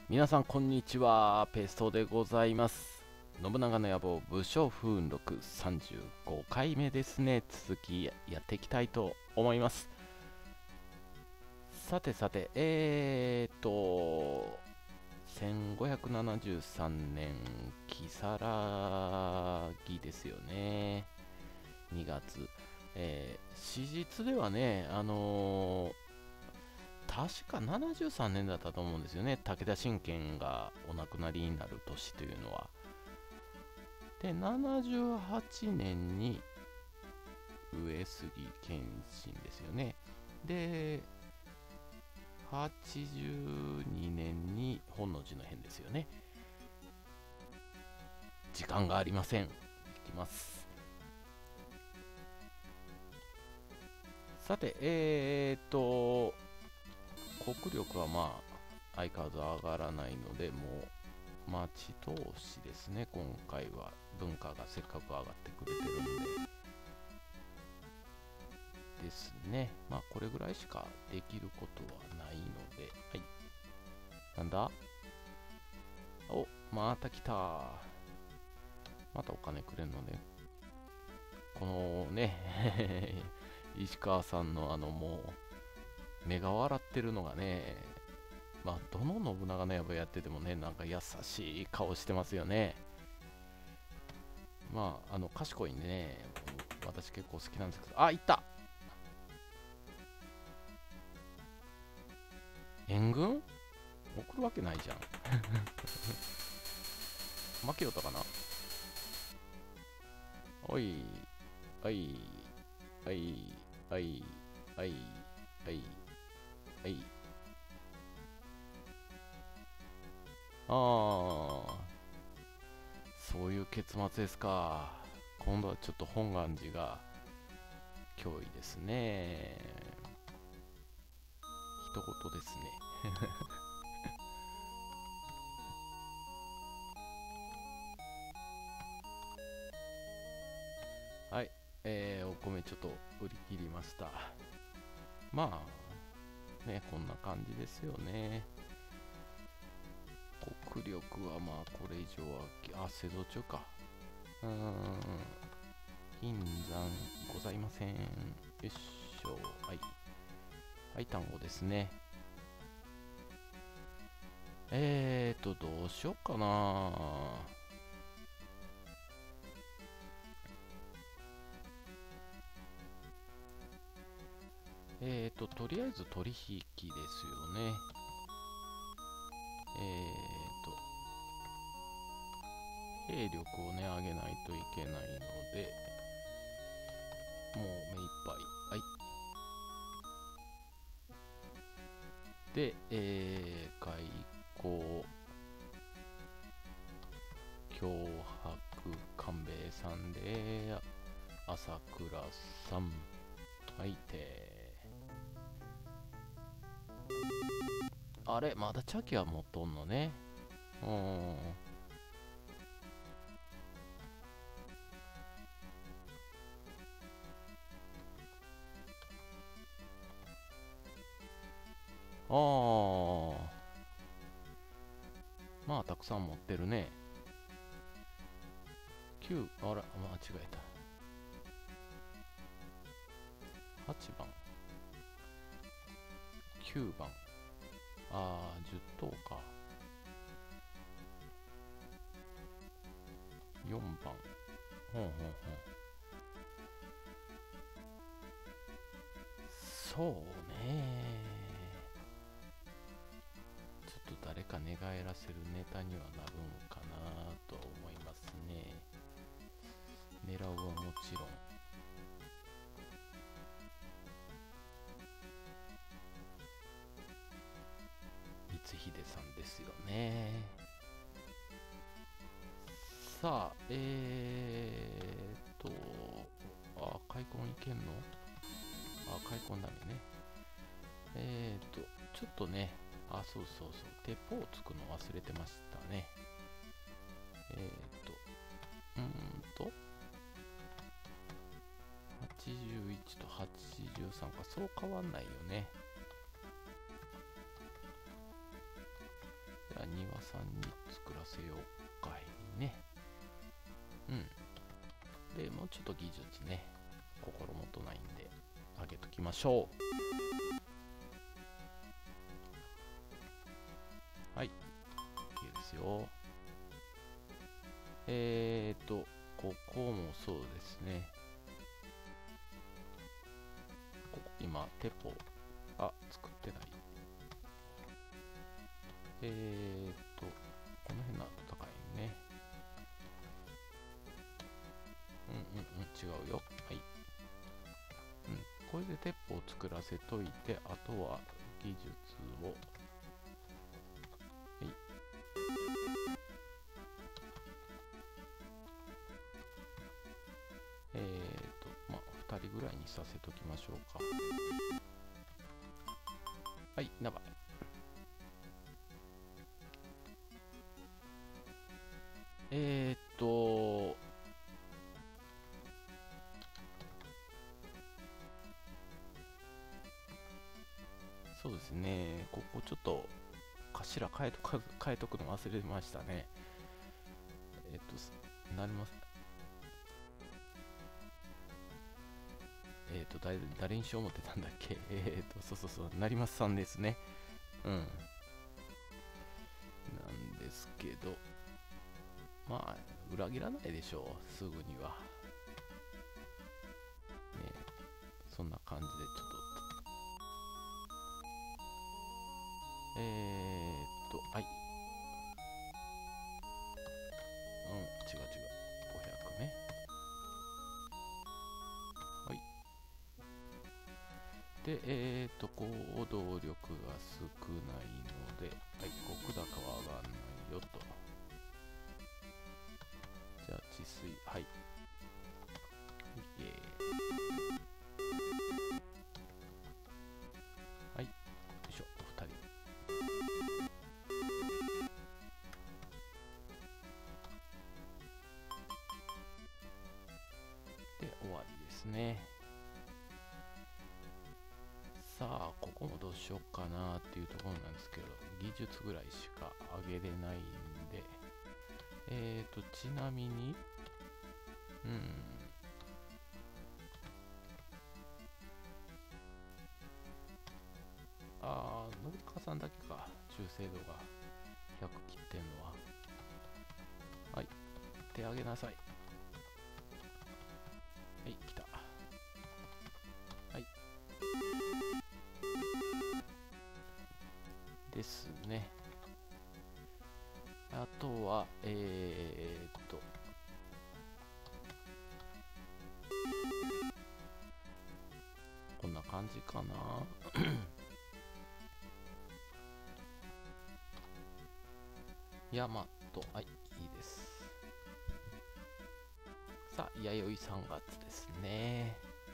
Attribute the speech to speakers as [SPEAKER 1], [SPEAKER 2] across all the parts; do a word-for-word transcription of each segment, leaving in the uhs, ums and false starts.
[SPEAKER 1] 皆さんこんにちは、ペーストでございます。信長の野望武将風雲録さんじゅうごかいめですね。続きやっていきたいと思います。さてさて、えーっと、せんごひゃくななじゅうさんねん、如月ですよね。にがつ。えー史実ではね、あのー確かななじゅうさんねんだったと思うんですよね。武田信玄がお亡くなりになる年というのは。で、ななじゅうはちねんに上杉謙信ですよね。で、はちじゅうにねんに本能寺の変ですよね。時間がありません。いきます。さて、えーっと、国力はまあ、相変わらず上がらないので、もう、待ち遠しですね、今回は。文化がせっかく上がってくれてるんで。ですね。まあ、これぐらいしかできることはないので。はい。なんだお、また来た。またお金くれんのね。このね、石川さんのあのもう、目が笑ってるのがね、まあ、どの信長の野望やっててもね、なんか優しい顔してますよね。まあ、あの、賢いんでね、私結構好きなんですけど、あ、いった援軍送るわけないじゃん。負けよったかな。おい、はい、はい、はい、はい、はい、はい。ああ、そういう結末ですか。今度はちょっと本願寺が脅威ですね。一言ですね。はい、えー、お米ちょっと売り切りました。まあ、ね、こんな感じですよね。国力はまあ、これ以上は、あ、製造中か。うーん、金山ございません。よいしょ。はい。はい、単語ですね。えーと、どうしようかな。えーと、とりあえず取引ですよね。えーと、兵力をね、上げないといけないので、もう目いっぱい。はい。で、えー、外交、脅迫、官兵衛さんで、朝倉さん、はいて。あれまだ茶器は持っとんのね。うーん。ああ。まあ、たくさん持ってるね。きゅう、あら、間違えた。はちばん。きゅうばん。ああ、じゅっとうか。よんばん。ほんほんほん。そうね。ちょっと誰か寝返らせるネタにはなるんかなと思いますね。狙うはもちろん。光秀さんですよね。さあ、えーっと、あ、開墾いけんの？あ、開墾ダメね。えーっと、ちょっとね、あ、そうそうそう、鉄砲をつくの忘れてましたね。えーっと、うーんと、はちじゅういちとはちじゅうさんか、そう変わんないよね。じゃあにさんに作らせようかいね。うん。で、もうちょっと技術ね、心もとないんで、上げときましょう。はい。OK ですよ。えーと、ここもそうですね。ここ今、テポ、あ、作ってない。えーと、この辺の後高いね。うんうんうん、違うよ。はい。うん。これで鉄砲を作らせといて、あとは技術を。はい。えーと、まあ、ふたりぐらいにさせときましょうか。はい、ナバ。えーっと、そうですね、ここちょっと頭変えとか変えとくの忘れましたね。えーっと、なります。えーっと、誰、誰にしよう思ってたんだっけ。えーっと、そうそうそう、成増さんですね。うん。なんですけど、まあ、裏切らないでしょう、すぐには。ね、そんな感じでちょっと。えーっと、はい。うん、違う違う。ごひゃくね。はい。で、えーっと、行動力が少ないので、はい、石高は上がんないよと。じゃあ、治水、はい。イエーイ。はい、よいしょ、お二人。で、終わりですね。さあ、ここもどうしようかなっていうところなんですけど、技術ぐらいしか上げれないんで、えーと、ちなみに、うん、あー、のりかさんだけか、中精度がひゃく切ってんのは。はい、手上げなさい。はい、来た。はい。ですね。あとは、えーっと、こんな感じかな。ヤマト、はい、いいです。さあ、弥生さんがつですね。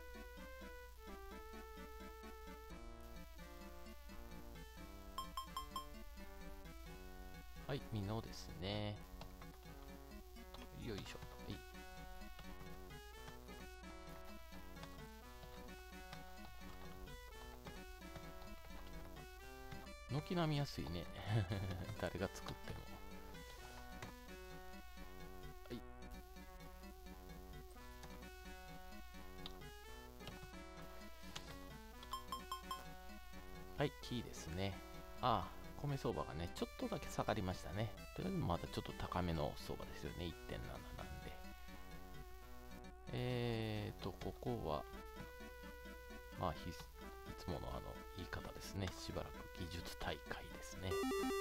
[SPEAKER 1] はい、ミノですね。よいしょ。はい。軒並みやすいね。誰が作っても。はい。はい、キーですね。ああ、米相場がね、ちょっとだけ下がりましたね。とりあえずまだちょっと高めの相場ですよね。いってんなな なんで。えーと、ここは、まあ、いつものあの言い方ですね。しばらく技術大会ですね。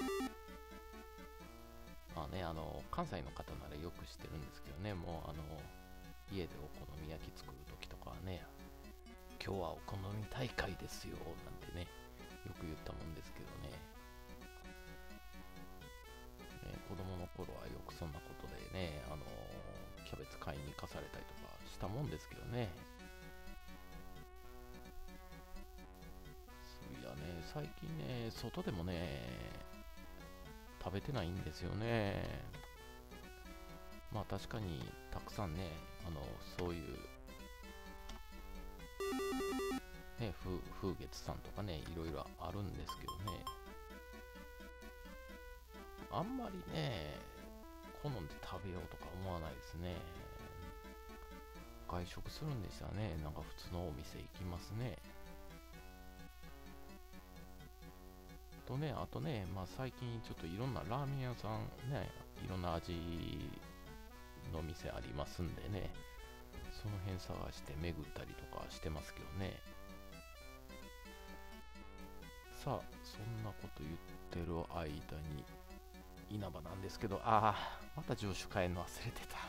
[SPEAKER 1] まあね、あの、関西の方ならよく知ってるんですけどね、もうあの、家でお好み焼き作るときとかはね、今日はお好み大会ですよ、なんてね、よく言ったもんですけどね。ね、子供の頃はよくそんなことでね、あの、キャベツ買いに行かされたりとかしたもんですけどね。いやね、最近ね、外でもね、食べてないんですよね。まあ確かにたくさんね、あの、そういう、ね、風風月さんとかね、いろいろあるんですけどね。ああんまりね、好んで食べようとか思わないですね。外食するんでしたらね、なんか普通のお店行きますね。とね、あとね、まあ最近ちょっといろんなラーメン屋さんね、いろんな味の店ありますんでね、その辺探して巡ったりとかしてますけどね。さあ、そんなこと言ってる間に稲葉なんですけど、ああ、また上手変えるの忘れてた。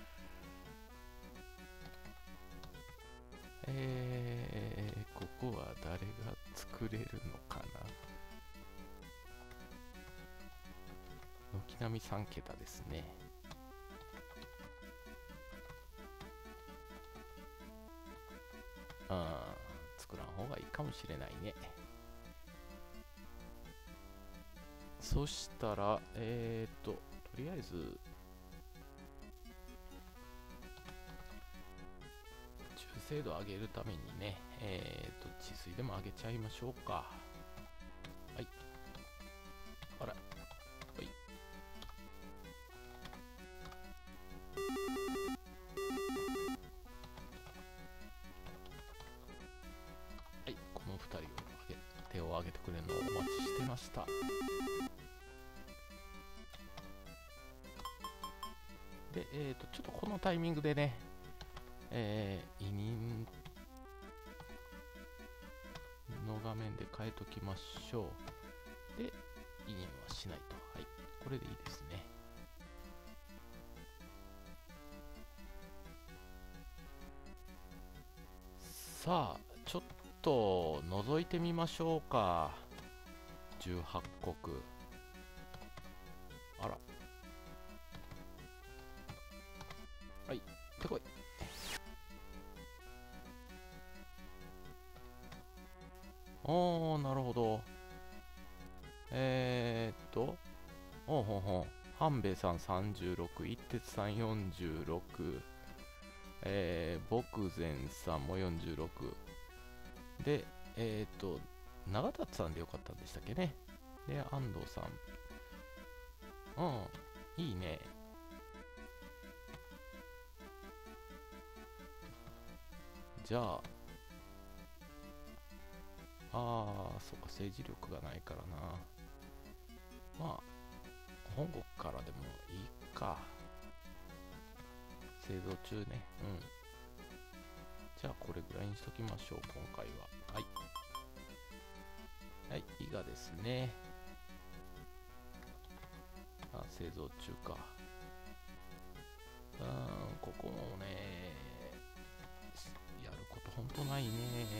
[SPEAKER 1] えー、ここは誰が作れるのかな。軒並みさん桁ですね。うん、作らん方がいいかもしれないね。そしたら、えーと、とりあえず、中精度上げるためにね、えーと、治水でも上げちゃいましょうか。はい。あら、はい。はい、このふたりを上げ、手を挙げてくれるのをお待ちしてました。で、えーと、ちょっとこのタイミングでね、えー、委任の画面で変えときましょう。で、委任はしないと。はい、これでいいですね。さあ、ちょっと覗いてみましょうか。じゅうはちこく。あら。はい、てこい。おー、なるほど。えーっと、おうほうほう。半兵衛さんさんじゅうろく、一徹さんよんじゅうろく、えー、牧前さんもよんじゅうろく。で、えーっと、長達さんでよかったんでしたっけね。で、安藤さん。うん、いいね。じゃあ、あー、そっか、政治力がないからな。まあ、本国からでもいいか。製造中ね。うん。じゃあ、これぐらいにしときましょう、今回は。はい。はい、伊賀ですね。あ、製造中か。うーん、ここもね、やることほんとないね。よ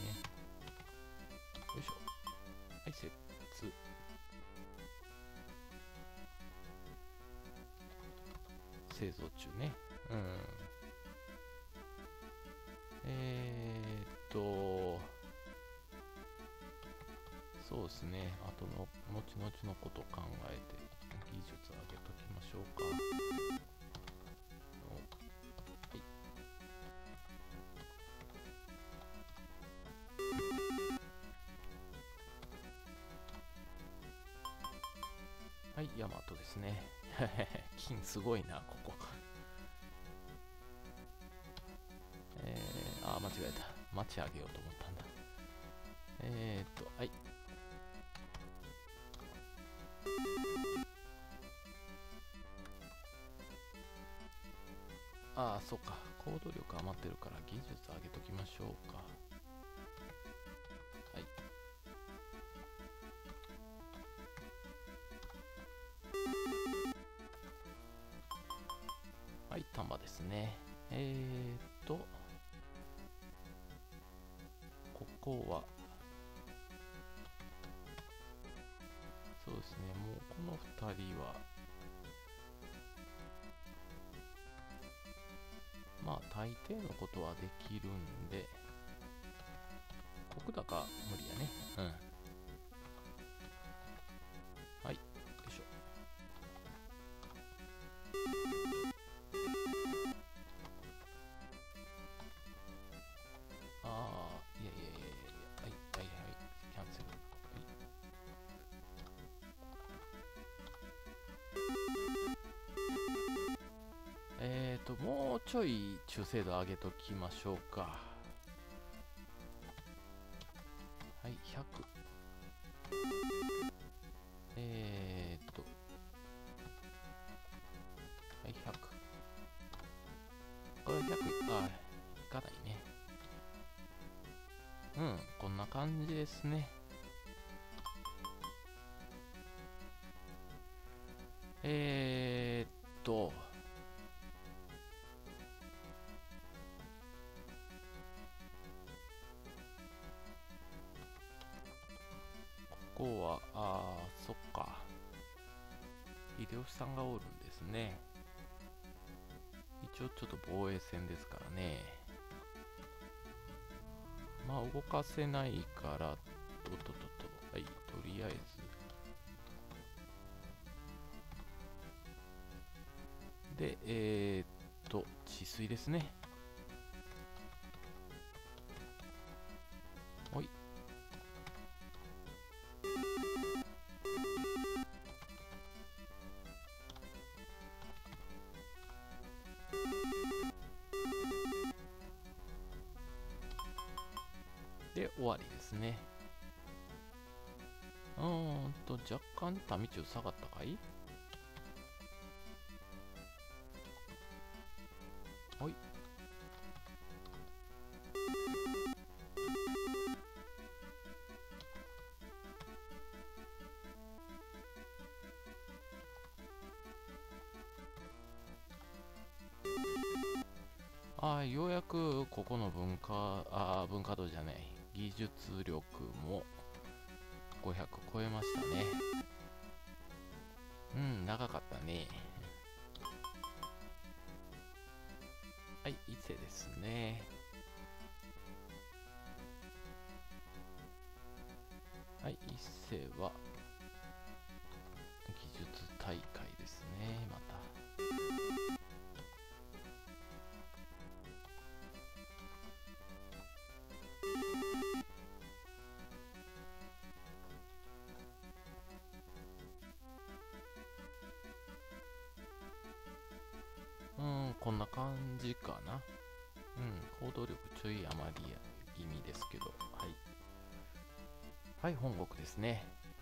[SPEAKER 1] いしょ。はい、設置。製造中ね。うん。えーっと、そうですね。あとの、後々のこと考えて、技術上げときましょうか。はい、ヤマトですね。金すごいな、ここ。えー、あー、間違えた。町上げようと思ったんだ。えーっと、はい。ああ、そっか。行動力余ってるから技術上げときましょうか。はい。はい、丹波ですね。えーっと、ここは、そうですね、もうこのふたりは、まあ大抵のことはできるんで、石高無理やね。うん。はい、よいしょ。ああ、いやいやいやいや、はい、はい、はい、キャンセル。はい。 ちょい中精度上げときましょうか。はい、ひゃく。えーっと、はい、ひゃく。これひゃく、あ、いかないね。うん、こんな感じですね。えーっと、ここは、あー、そっか。秀吉さんがおるんですね。一応ちょっと防衛戦ですからね。まあ動かせないから、おっとっとっと、はい、とりあえず。で、えー、っと、治水ですね。ほい。で、終わりですね。うーんと、若干民中下がったかい？ほい。ああ、ようやくここの文化、ああ、文化度じゃない、技術力もごひゃく超えましたね。うん、長かったね。はい、伊勢ですね。はい、伊勢は技術大会ですね、また。うーん、こんな感じかな。うん、行動力ちょい余り気味ですけど、はい。はい、本国ですね。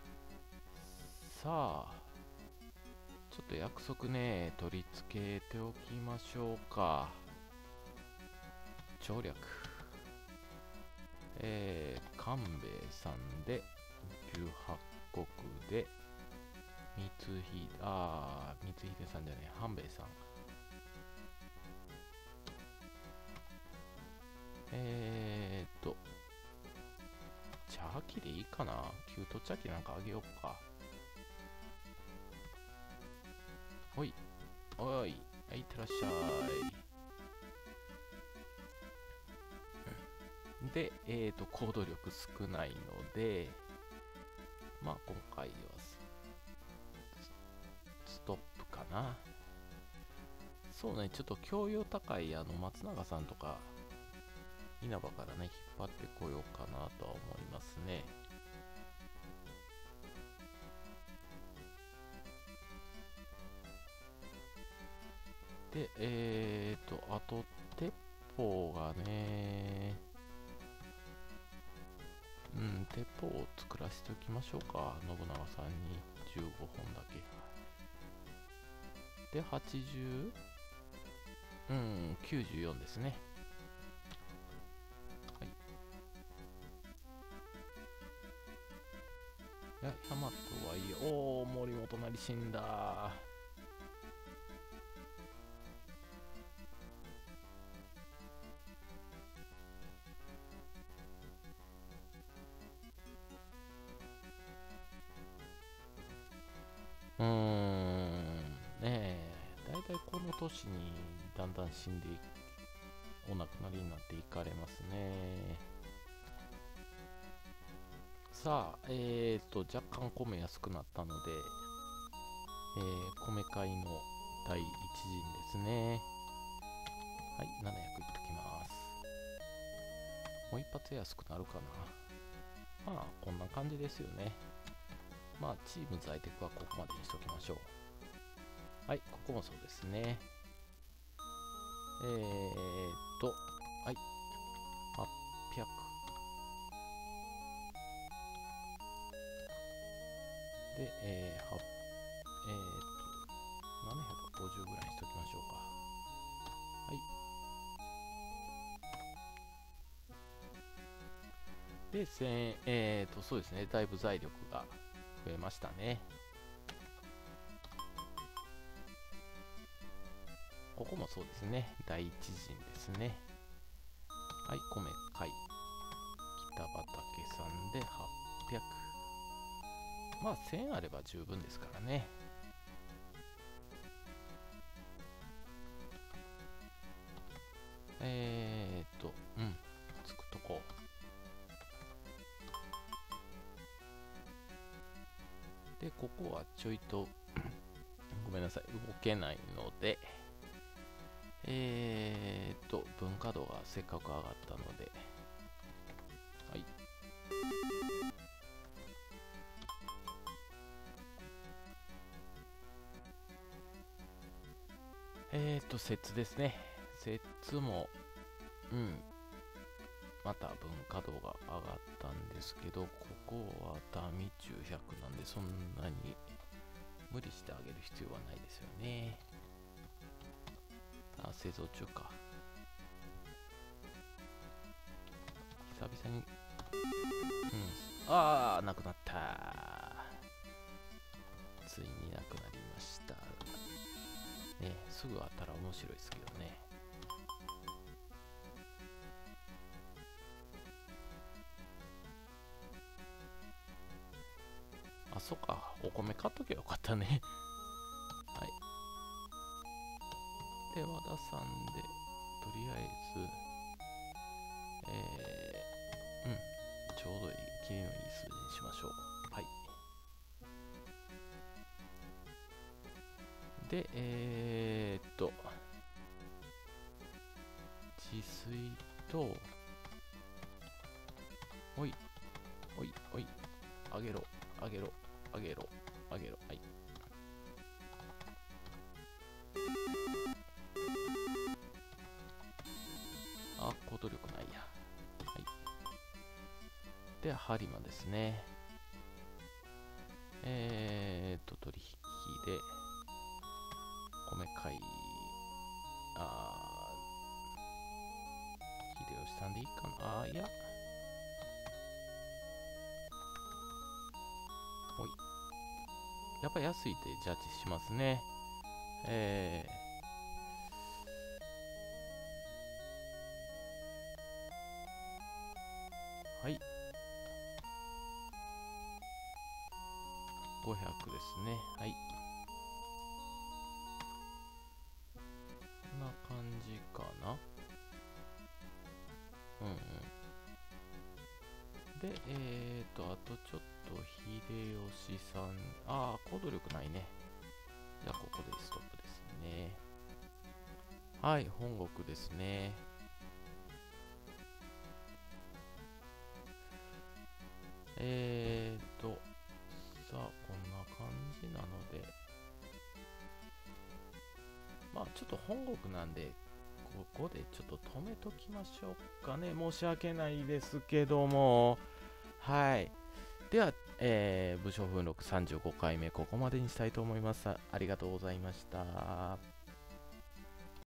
[SPEAKER 1] さあ、ちょっと約束ね、取り付けておきましょうか。省略。えー、官兵衛さんで、じゅうはち国で、光秀、あー、光秀さんじゃねえ、半兵衛さん。えーっと、茶器でいいかな？キュート茶器なんかあげようか。ほい。おい。はい、いってらっしゃい。で、えーと、行動力少ないので、まあ今回はス、ストップかな。そうね、ちょっと教養高いあの松永さんとか、稲葉からね、引っ張ってこようかなとは思いますね。で、えーと、あと、鉄砲がね、うん、鉄砲を作らせておきましょうか。信長さんにじゅうごほんだけ。で、はちじゅう、うん、きゅうじゅうよんですね。はい。いや、大和はいいよ。おー、森本成死んだ。うーん、ねえ、だいたいこの年にだんだん死んでいお亡くなりになっていかれますね。さあ、えーと、若干米安くなったので、えー、米買いの第一陣ですね。はい、ななひゃくいっときます。もう一発安くなるかな。まあ、こんな感じですよね。まあ、チーム在宅はここまでにしときましょう。はい、ここもそうですね。 えーっと、はい、はっぴゃく。で、えー、はえーっと、ななひゃくごじゅうぐらいにしときましょうか。はい。で、せんえーっと、そうですね、だいぶ財力が増えましたね。ここもそうですね、第一陣ですね。はい、米買い。北畠さんではっぴゃく。まあ、せんあれば十分ですからね。えーっと、うん、つくとこ。で、ここはちょいと、ごめんなさい、動けないので、えーっと、文化度がせっかく上がったので、はい。えーっと、節ですね。節も、うん、また文化度が上がったんですけど、ここはダミ中ひゃくなんで、そんなに無理してあげる必要はないですよね。あ、製造中か。久々に、うん。あー、なくなった。ついになくなりました。ね、すぐあったら面白いですけどね。あ、そっか。お米買っとけばよかったね。はい。で、和田さんで、とりあえず、えー、うん。ちょうどいい、キリのいい数字にしましょう。はい。で、えーっと、治水と、おい、おい、おい、あげろ、あげろ、あげろ、あげろ、はい。あ、行動力ないや。はい。で、播磨ですね。えーっと、取引で、米買い、あー、秀吉さんでいいかな。あー、いや、おい。やっぱ安いってジャッジしますね。えー、はい。ごひゃくですね。はい。こんな感じかな。うんうん。で、えーと、あとちょっと、秀吉さん、あー、行動力ないね。じゃあ、ここでストップですね。はい、本国ですね。えーと、さあ、こんな感じなので、まあ、ちょっと本国なんで、ここでちょっと止めときましょうかね。申し訳ないですけども。はい。では、えー、武将奮録さんじゅうごかいめ、ここまでにしたいと思います。ありがとうございました。